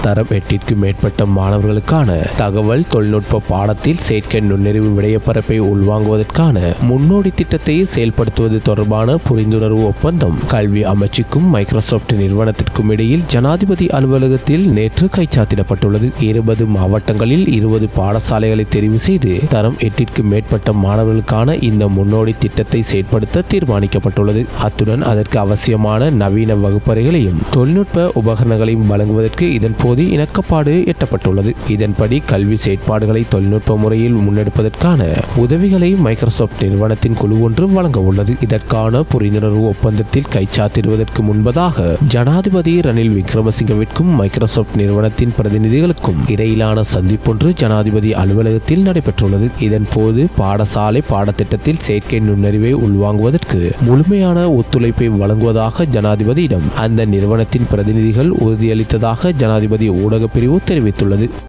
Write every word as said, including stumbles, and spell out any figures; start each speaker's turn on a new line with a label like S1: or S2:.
S1: தரம் எட்டிற்கு மேற்பட்ட மாணவர்களுக்கான தகவல் தொழில்நுட்ப பாடத்தில் செயற்கை நுண்ணறிவு விடயப்பரப்பை உள்வாங்குவதற்கான முன்னோடி திட்டத்தை செயல்படுத்துவது தொடர்பான புரிந்துணர்வு ஒப்பந்தம் கல்வி அமைச்சுக்கும் மைக்ரோசாப்ட் நிறுவனத்திற்கும் இடையில் ஜனாதிபதி அலுவலகத்தில் நேற்று கைச்சாத்திடப்பட்டுள்ளது. இருபது மாவட்டங்களில் இருபது பாடசாலைகளை தெரிவு செய்து தரம் எட்டிற்கு மேற்பட்ட மாணவர்களுக்கான இந்த முன்னோடி திட்டத்தை செயற்படுத்த தீர்மானிக்கப்பட்டுள்ளது. அத்துடன் அதற்கு அவசியமான நவீன வகுப்பறைகளையும் தொழில்நுட்ப உபகரணங்களையும் வழங்குவதற்கு இதன் போது இணக்கப்பாடு எட்டப்பட்டுள்ளது. இதன்படி கல்வி செயற்பாடுகளை தொழில்நுட்ப முறையில் முன்னெடுப்பதற்கான உதவிகளை மைக்ரோசாப்ட் நிறுவனத்தின் குழு ஒன்று வழங்க உள்ளது. இதற்கான புரிந்துணர்வு ஒப்பந்தத்தில் கைச்சாத்திடுவதற்கு முன்பதாக ஜனாதிபதி ரணில் விக்ரமசிங்கவிற்கும் மைக்ரோசாப்ட் நிறுவனத்தின் பிரதிநிதிகளுக்கும் இடையிலான சந்திப்பொன்று ஜனாதிபதி அலுவலகத்தில் நடைபெற்றுள்ளது. இதன் போது பாடசாலை பாடத்திட்டத்தில் செயற்கை நுண்ணறிவை உள்வாங்குவதற்கு முழுமையான ஒத்துழைப்பை வழங்குவதாக ஜனாதிபதியிடம் அந்த நிறுவனத்தின் பிரதிநிதிகள் உறுதியளித்ததாக ஜனாதிபதி ஊடகப் பிரிவு தெரிவித்துள்ளது.